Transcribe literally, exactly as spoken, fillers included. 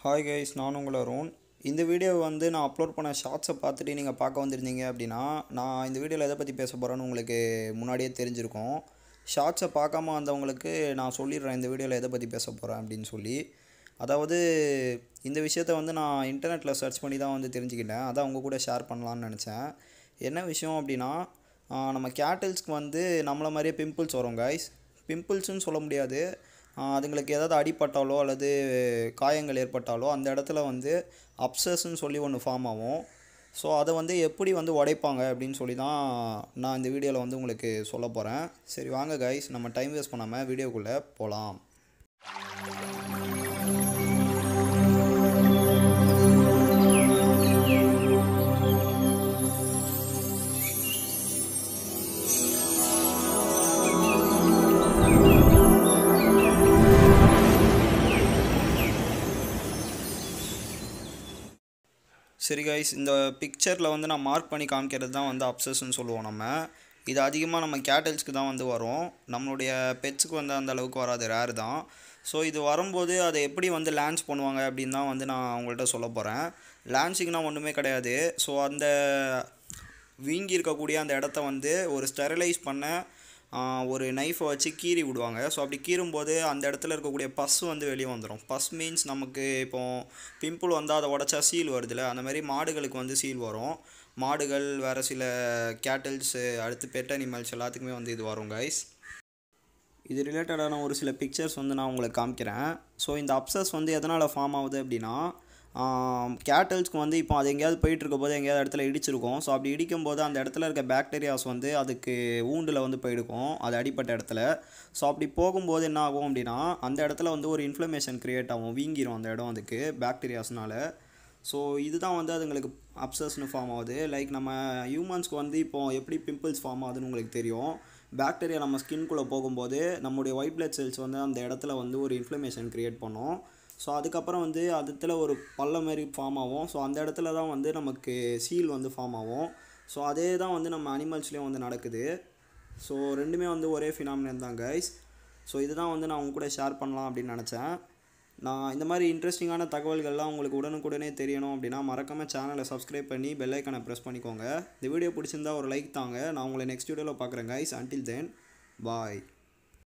Hi guys, நான் உங்கள் அருண். இந்த வீடியோ வந்து நான் அப்லோட் பண்ண ஷார்ட்ஸை பார்த்துட்டு நீங்கள் பார்க்க வந்திருந்தீங்க அப்படின்னா, நான் இந்த வீடியோவில் எதை பற்றி பேச போகிறேன்னு உங்களுக்கு முன்னாடியே தெரிஞ்சிருக்கும். ஷார்ட்ஸை பார்க்காம வந்தவங்களுக்கு நான் சொல்லிடுறேன் இந்த வீடியோவில் எதை பற்றி பேச போகிறேன் அப்படின்னு சொல்லி. அதாவது இந்த விஷயத்தை வந்து நான் இன்டர்நெட்டில் சர்ச் பண்ணி தான் வந்து தெரிஞ்சுக்கிட்டேன். அதான் உங்கள் கூட ஷேர் பண்ணலான்னு நினச்சேன். என்ன விஷயம் அப்படின்னா, நம்ம கேட்டில்ஸ்க்கு வந்து நம்மளை மாதிரியே பிம்பிள்ஸ் வரும் கைஸ். பிம்பிள்ஸ்னு சொல்ல முடியாது, அதுங்களுக்கு ஏதாவது அடிப்பட்டாலோ அல்லது காயங்கள் ஏற்பட்டாலோ அந்த இடத்துல வந்து அப்சஸ்ன்னு சொல்லி ஒன்று ஃபார்ம் ஆகும். ஸோ அதை வந்து எப்படி வந்து உடைப்பாங்க அப்படின்னு சொல்லி தான் நான் இந்த வீடியோவில் வந்து உங்களுக்கு சொல்ல போகிறேன். சரி வாங்க கைஸ், நம்ம டைம் வேஸ்ட் பண்ணாமல் வீடியோக்குள்ளே போகலாம். சரி கைஸ், இந்த பிக்சரில் வந்து நான் மார்க் பண்ணி காமிக்கிறது தான் வந்து அப்சஸ்ன்னு சொல்லுவோம். நம்ம இது அதிகமாக நம்ம கேட்டில்ஸ்க்கு தான் வந்து வரும். நம்மளுடைய பெட்ஸுக்கு வந்து அந்த அளவுக்கு வராது, ரேர் தான். ஸோ இது வரும்போது அதை எப்படி வந்து லான்ச் பண்ணுவாங்க அப்படின்னு தான் வந்து நான் உங்கள்கிட்ட சொல்ல போகிறேன். லான்ச்சிங்னா ஒன்றுமே கிடையாது. ஸோ அந்த வீங்கி இருக்கக்கூடிய அந்த இடத்த வந்து ஒரு ஸ்டெரிலைஸ் பண்ண ஒரு நைஃபை வச்சு கீறி விடுவாங்க. ஸோ அப்படி கீறும்போது அந்த இடத்துல இருக்கக்கூடிய பஸ் வந்து வெளியே வந்துடும். பஸ் மீன்ஸ் நமக்கு இப்போது பிம்பிள் வந்தால் அதை உடச்சா சீல் வருதுல்ல, அந்த மாதிரி மாடுகளுக்கு வந்து சீல் வரும். மாடுகள், வேறு சில கேட்டில்ஸு, அடுத்து பெட் அனிமல்ஸ் எல்லாத்துக்குமே வந்து இது வரும் கைஸ். இது ரிலேட்டடான ஒரு சில பிக்சர்ஸ் வந்து நான் உங்களுக்கு காமிக்கிறேன். ஸோ இந்த அப்சஸ் வந்து எதனால் ஃபார்ம் ஆகுது அப்படின்னா, கேட்டில்ஸ்க்கு வந்து இப்போ அது எங்கேயாவது போயிட்டுருக்க போது எங்கேயாவது இடத்துல இடிச்சிருக்கும். ஸோ அப்படி இடிக்கும்போது அந்த இடத்துல இருக்க பாக்டீரியாஸ் வந்து அதுக்கு ஊண்டில் வந்து போயிடுக்கும், அது அடிப்பட்ட இடத்துல. ஸோ அப்படி போகும்போது என்ன ஆகும் அப்படின்னா, அந்த இடத்துல வந்து ஒரு இன்ஃப்ளமேஷன் க்ரியேட் ஆகும், வீங்கிரும் அந்த இடம் அதுக்கு பாக்டீரியாஸ்னால. ஸோ இதுதான் வந்து அதுங்களுக்கு அப்சஸ்னு ஃபார்ம் ஆகுது. லைக் நம்ம ஹியூமன்ஸ்க்கு வந்து இப்போது எப்படி பிம்பிள்ஸ் ஃபார்ம் ஆகுதுன்னு உங்களுக்கு தெரியும். பாக்டீரியா நம்ம ஸ்கின்குள்ளே போகும்போது நம்முடைய ஒயிட் பிளட் செல்ஸ் வந்து அந்த இடத்துல வந்து ஒரு இன்ஃப்ளமேஷன் க்ரியேட் பண்ணும். ஸோ அதுக்கப்புறம் வந்து அதுல ஒரு பள்ள மாரி ஃபார்ம் ஆகும். ஸோ அந்த இடத்துல தான் வந்து நமக்கு சீல் வந்து ஃபார்ம் ஆகும். ஸோ அதே தான் வந்து நம்ம அனிமல்ஸ்லேயும் வந்து நடக்குது. ஸோ ரெண்டுமே வந்து ஒரே ஃபினாமினன் தான் கைஸ். ஸோ இதுதான் வந்து நான் உங்க கூட ஷேர் பண்ணலாம் அப்படின்னு நினச்சேன். நான் இந்த மாதிரி இன்ட்ரெஸ்டிங்கான தகவல்கள்லாம் உங்களுக்கு உடனுக்குடனே தெரியணும் அப்படின்னா மறக்காமல் சேனலை சப்ஸ்கிரைப் பண்ணி பெல் ஐக்கானை ப்ரெஸ் பண்ணிக்கோங்க. இந்த வீடியோ பிடிச்சிருந்தா ஒரு லைக் தாங்க. நான் உங்களை நெக்ஸ்ட் வீடியோவில் பார்க்குறேன் கைஸ். அன்டில் தென் பாய்.